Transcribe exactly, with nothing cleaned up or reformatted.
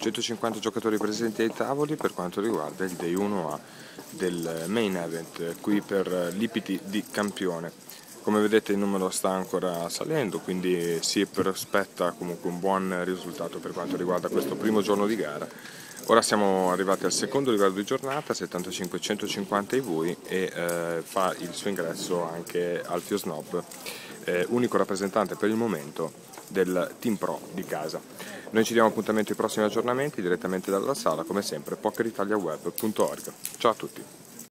centocinquanta giocatori presenti ai tavoli per quanto riguarda il Day uno A del Main Event qui per l'I P T di Campione. Come vedete il numero sta ancora salendo, quindi si prospetta comunque un buon risultato per quanto riguarda questo primo giorno di gara. Ora siamo arrivati al secondo livello di giornata, settantacinque centocinquanta I V I, e eh, fa il suo ingresso anche Alfio Snob, eh, unico rappresentante per il momento del Team Pro di casa. Noi ci diamo appuntamento ai prossimi aggiornamenti direttamente dalla sala, come sempre poker italia web punto org. Ciao a tutti!